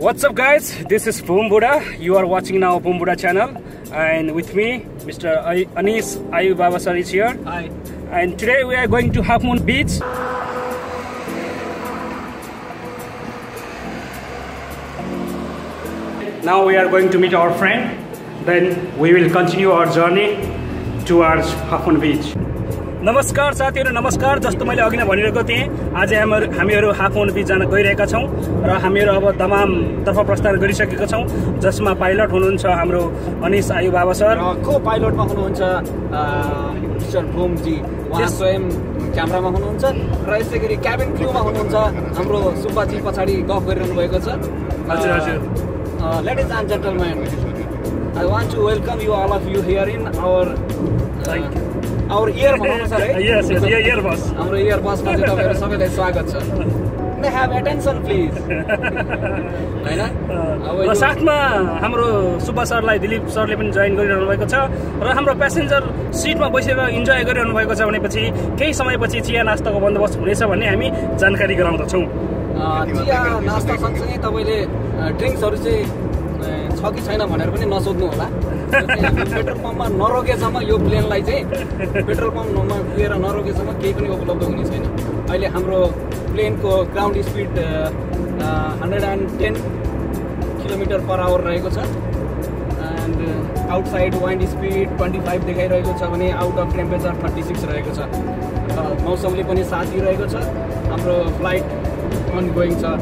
What's up guys, this is Bhum Budha. You are watching now Bhum Budha channel, and with me Mr. Anis Ayub Babasar is here. Hi. And today we are going to Half Moon Beach. Now we are going to meet our friend, then we will continue our journey towards Half Moon Beach. नमस्कार साथीहरु, नमस्कार। जस्तो मैले अघि नै भनिरहेको थिएँ, आज हामीहरु हाफ मुन बीच जान गइरहेका छौं र हामीहरु अब दमाम तर्फ प्रस्थान गरिसकेका छौं, जसमा पाइलट हुनुहुन्छ हाम्रो अनिस आयु बाबा सर, को पाइलटमा हुनुहुन्छ मिस्टर भूम जी, उहाँ स्वयं क्यामेरामा हुनुहुन्छ र यसैगरी क्याबिन क्रूमा हुनुहुन्छ हाम्रो सुब्बा जी पछाडी गफ गरिरहनु भएको छ। हजुर हजुर। Ladies and gentlemen, I want to welcome you all of you here in our ear bus, sir. Yes, ear bus. हाम्रो ear bus मा चाहिँ तपाईहरु सबैलाई स्वागत छ। May have attention please. हैन? र साथमा हाम्रो सुब्बा सरलाई दिलीप सरले पनि जोइन गरिरहनु भएको छ र हाम्रो प्यासेन्जर सिटमा बसेर इन्जोय गरिरहनु भएको छ भनेपछि केही समयपछि चिया नास्ताको बन्दोबस्त हुनेछ भन्ने हामी जानकारी गराउँदछौं। चिया नास्ता सँगसँगै तपाईले ड्रिङ्क्सहरु चाहिँ छ कि छैन भनेर पनि नसोध्नु होला। पेट्रोल पम्पमा नरोकेसम्म यो प्लेनलाई चाहिँ पेट्रोल पम्पमा पुगेर नरोकेसम्म केही पनि उपलब्ध हुने छैन। अहिले हाम्रो प्लेनको ground speed 110 kilometre per hour रहेको छ एन्ड आउटसाइड वाइन्ड स्पिड 25 देखाइरहेको छ भने आउट अफ टेम्परेचर 36 रहेको छ। मौसमले पनि साथ दिइरहेको छ। हाम्रो फ्लाइट अन गोइङ छ।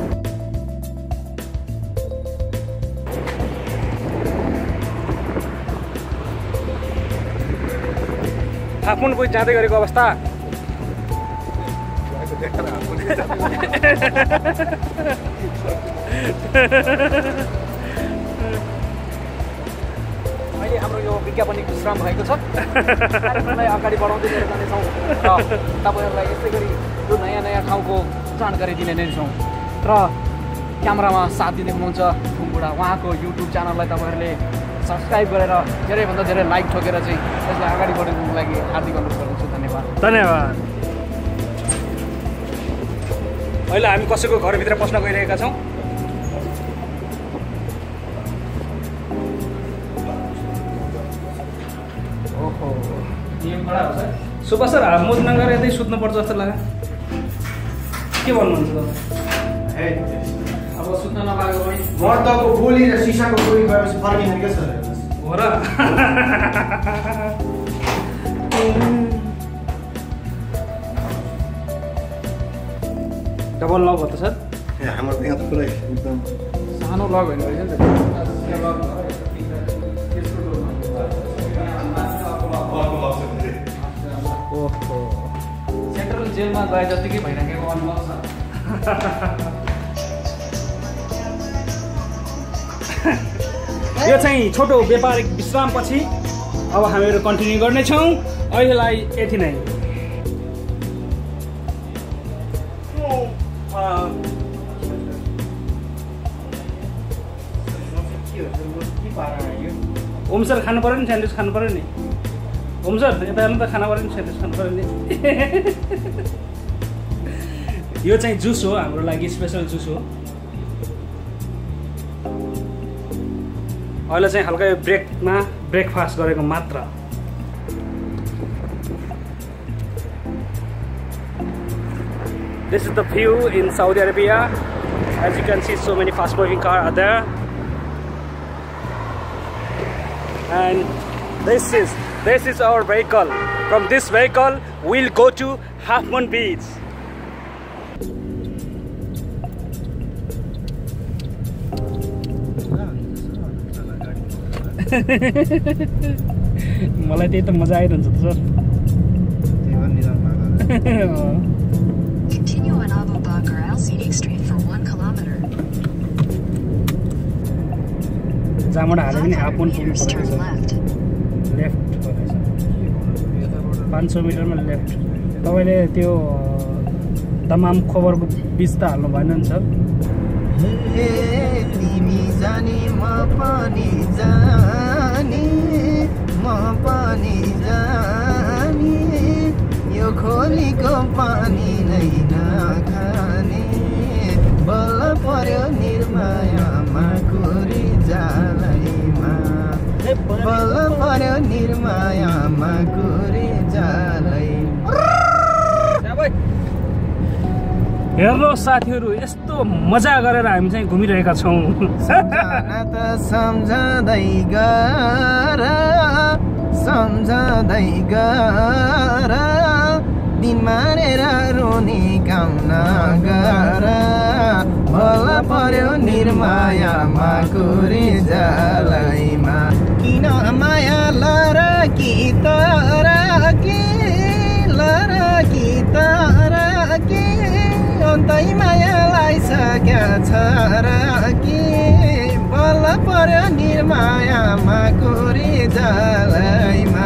हाफ मुन बीच जाँदै गरेको अवस्था अहिले हाम्रो यो विज्ञापनिक विश्राम भएको छ। कार्यक्रमलाई अगाडि बढाउँदै लिएर जानेछौँ र तपाईँहरूलाई यसै गरी यो नयाँ नयाँ ठाउँको जानकारी दिने नै छौँ। र क्यामेरामा साथ दिँदै हुनुहुन्छ भूम बुढा, उहाँको युट्युब च्यानललाई तपाईँहरूले सब्सक्राइब गरेर धेरैभन्दा धेरै लाइक ठोकेर चाहिँ यसलाई अगाडि बढाउनुको लागि हार्दिक अनुरोध गर्दछु। धन्यवाद। धन्यवाद। अहिले हामी कसैको घरभित्र पस्न गइरहेका छौँ। ओहो, नियम कडा हो sir. Subba sir, Half Moon नगरेर यतै सुत्नुपर्छ जस्तो लाग्यो। के भन्नुहुन्छ त? अब सुत्न नपाएको पनि मर्दको गोली र सिसाको गोली गएपछि फर्किने के छ हो र? डबल लक हो त सर? ए हाम्रो यहाँ त पुरै एकदम सानो लक होइन रहेछ नि त। ओहो, सेन्ट्रल जेलमा गए जतिकै भइराखेको अनुभव छ। यो चाहिँ छोटो व्यापारिक विश्रामपछि अब हामीहरू कन्टिन्यू गर्नेछौँ। अहिलेलाई यति नै। ओम सर खानु पर्यो नि, स्यान्डविच खानु पर्यो नि। ओम सर यता हेर्नु त, खानु पर्यो नि, स्यान्डविच खानु पर्यो नि। यो चाहिँ जुस हो, हाम्रो लागि स्पेसल जुस हो। अहिले चाहिँ हल्का ब्रेकमा ब्रेकफास्ट गरेको मात्र। This is the view in Saudi Arabia. As you can see, so many fast moving cars are there. And this is our vehicle. From this vehicle we'll go to Half Moon Beach. मलाई त्यही त मजा आइरहन्छ त sir. Continue on Abu Bakr Al-Siddiq Street for 1 kilometer. जहाँबाट हाले पनि half Moon पुग्नु पर्छ। लेफ्ट 500 मिटरमा लेफ्ट। तपाईँले त्यो तमाम खोबरको बीच त हाल्नु भएन नि सर? तिमी जानी म पनि जानी, म पनि जानी, यो खोलीको पानी नै नखाने, बल्ल पर्यो निर्मायामा हेर्नुहोस् साथीहरू यस्तो मजा गरेर हामी चाहिँ घुमिरहेका छौँ सम्झँदै गर सम्झँदै गर दिन मारेर रोनी काम नगर भल पर्यो निर्मायामा कुरी जलैमा किन माया लर कि तर कि लर कि तर कि अन्तै माया लाइसक्या छ र कि बल पर्यो निर्मायामा कुरी जलैमा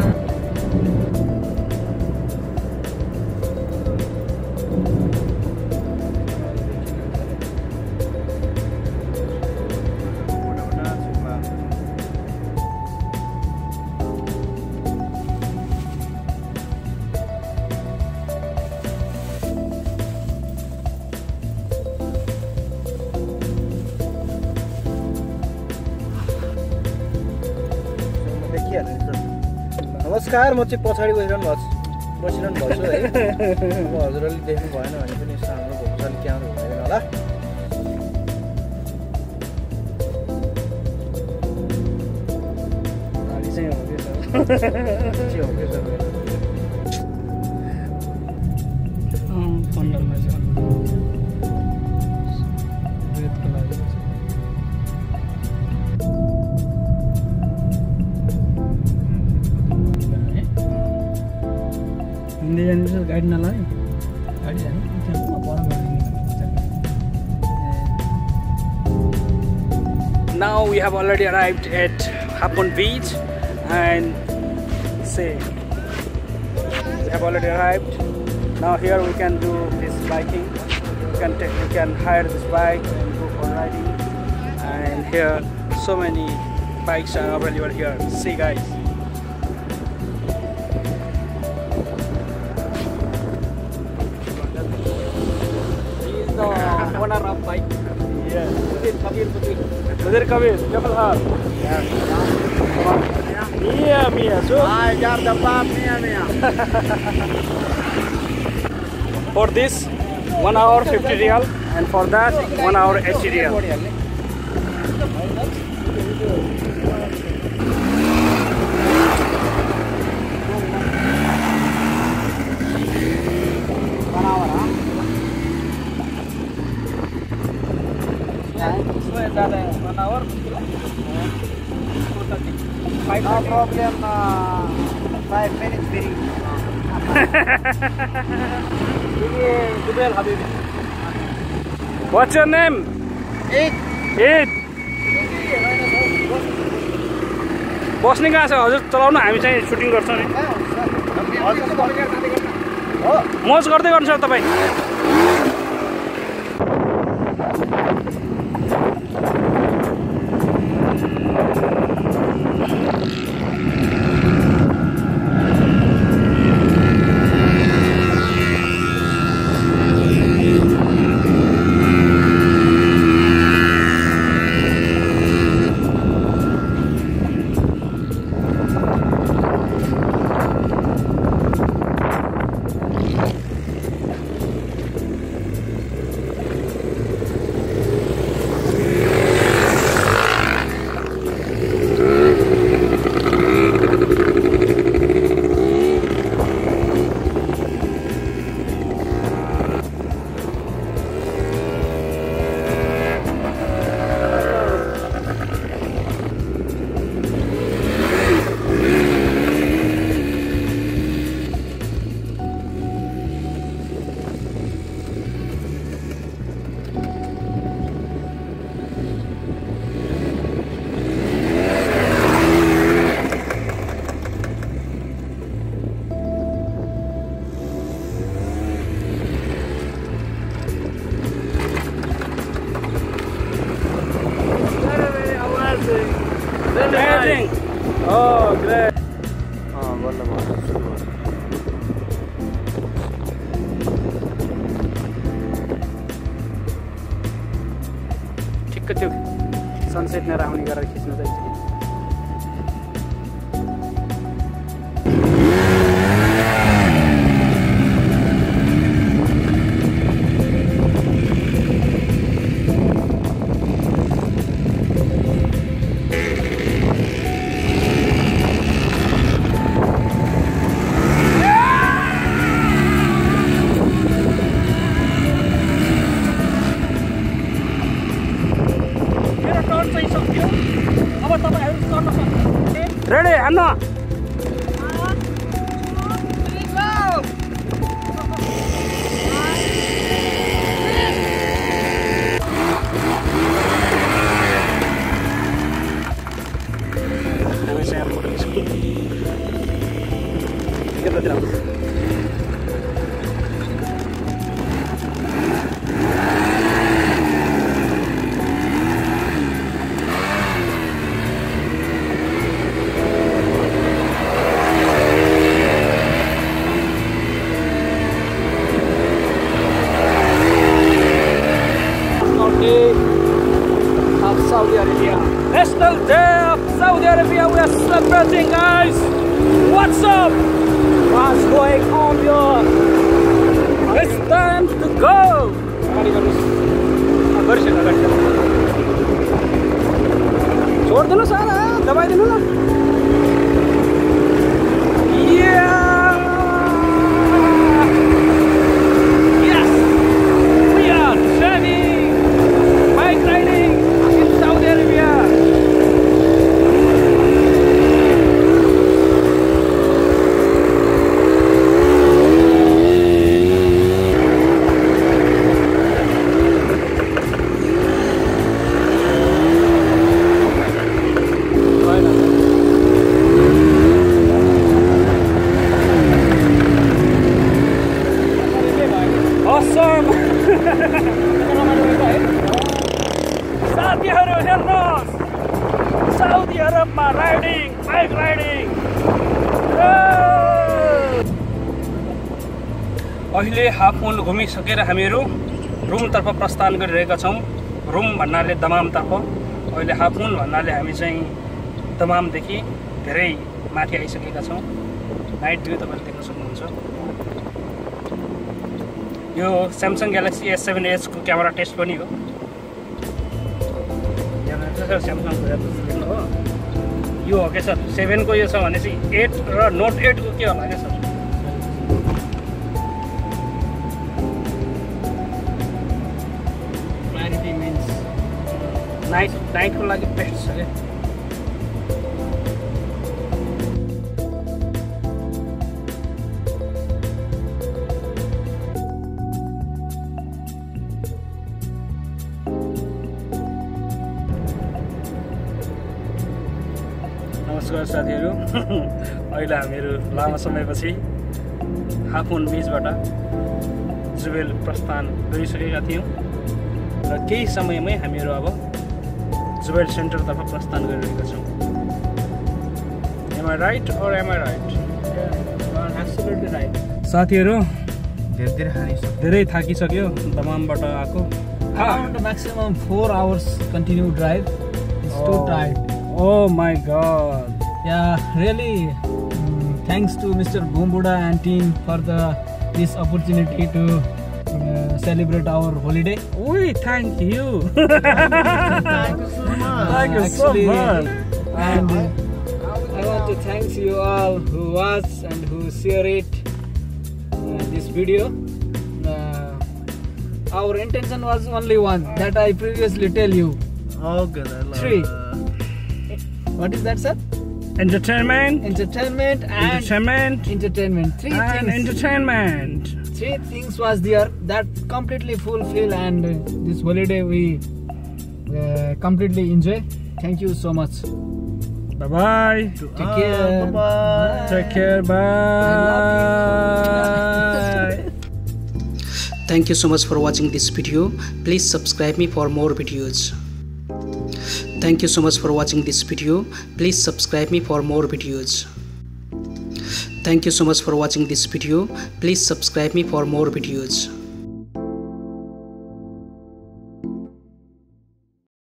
नमस्कार म चाहिँ पछाडि बसिरहनु भएको छु है अब हजुरहरूले देख्नु भएन भने पनि हाम्रो भोमसाले क्यामेरा हुँदैन होला गाडी चाहिँ हो के सर फन्डलमा चाहिँ रेडको लागि हिँड्दै जानुपर्छ गाडी नलाने गाडी जाने Now we have already arrived at Hapon Beach and say we have already arrived. Now here we can do this biking. We can hire this bike and go for riding. And here so many bikes are available here. See guys. Owner of bike. Yes. Kabir. Kabir, Jabal Har. Mia. So I got the pop, Mia. for this 1 hour 50 real and for that 1 hour 80 real. No problem, 5 minutes free. What's your name? Eid. बस्ने कहाँ छ हजुर चलाउनु हामी चाहिँ shooting गर्छौँ नि मौज गर्दै गर्नु सर तपाईँ Amazing! Oh, great! ठिक्क त्यो सनसेट लिएर आउने गरेर खिच्न चाहिँ टुर चाहिँ सक्यो अब तपाईहरु चढ्न सक्नुहुन्छ रेडी हान्न National Day of Saudi Arabia. We are celebrating, guys. What's up? What's going on here? It's time to go. छोड़ दो ना सारा दबाई दो ना Yes, we are driving bike riding in Saudi Arabia. Awesome! साथीहरु हेर्नुहोस् साउदी अरबमा राइडिङ बाइक राइडिङ अहिले हाफ मुन घुमिसकेर हामीहरू रुमतर्फ प्रस्थान गरिरहेका छौँ रुम भन्नाले दमामतर्फ अहिले हाफ मुन भन्नाले हामी चाहिँ दमामदेखि धेरै माथि आइसकेका छौँ नाइट भ्यू तपाईले देख्न सक्नुहुन्छ यो Samsung Galaxy S7 Edge को क्यामेरा टेस्ट पनि हो Samsung को हो यो हो के सर 7 को यो छ भनेपछि 8 र Note 8 को के होला के सर क्ल्यारिटी मिन्स नाइट को लागि बेस्ट छ के नमस्कार साथीहरु अहिले हामीहरु लामो समयपछि हाफ मुन बीचबाट जुबेल प्रस्थान गरिसकेका थियौं र केही समयमै हामीहरु अब जुबेल सेन्टरतर्फ प्रस्थान गरिरहेका छौं Am I right or am I right? Yeah, you are absolutely right. साथीहरु धेरै थाकिसक्यो दमामबाट आको Around maximum 4 hours continued drive. It's too tired. Oh my god. Yeah, really. Thanks to Mr. Bhum, Budha and team for this opportunity to celebrate our holiday. We thank you. Thank you so much. Thank you so much. And I want to thank you all who watch and who share it this video. Our intention was only one that I previously tell you. Okay, 3. What is that, sir? Entertainment. Entertainment and Entertainment. entertainment. 3 And things. entertainment. 3 things was there that completely fulfill, and this holiday we completely enjoy. Thank you so much. Bye bye. Take care. Bye-bye. Take care. Bye. Thank you so much for watching this video. Please subscribe me for more videos. Thank you so much for watching this video. Please subscribe me for more videos. Thank you so much for watching this video. Please subscribe me for more videos.